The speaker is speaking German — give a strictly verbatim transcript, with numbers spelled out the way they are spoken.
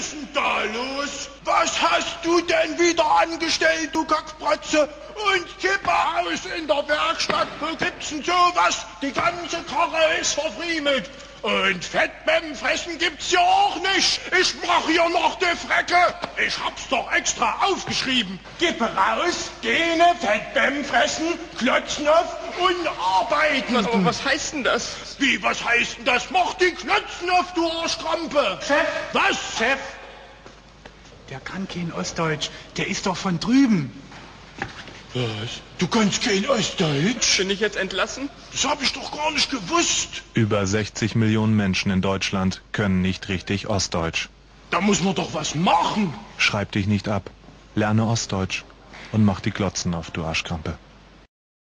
ist denn da los? Was hast du denn wieder angestellt, du Kackbratze? Und Kippe aus in der Werkstatt, wo gibt's denn sowas? Die ganze Karre ist verfriemelt. Und Fettbäm fressen gibt's ja auch nicht. Ich mach hier noch die Frecke. Ich hab's doch extra aufgeschrieben. Kippe raus, Gene, Fettbäm fressen, klotzen auf und arbeiten. Was, aber was heißt denn das? Wie, was heißt denn das? Mach die Klotzen auf, du Arschkrampe. Chef, Was? Chef, der kann kein Ostdeutsch, der ist doch von drüben. Was? Du kannst kein Ostdeutsch? Bin ich jetzt entlassen? Das hab ich doch gar nicht gewusst. Über sechzig Millionen Menschen in Deutschland können nicht richtig Ostdeutsch. Da muss man doch was machen. Schreib dich nicht ab. Lerne Ostdeutsch und mach die Glotzen auf, du Arschkrampe.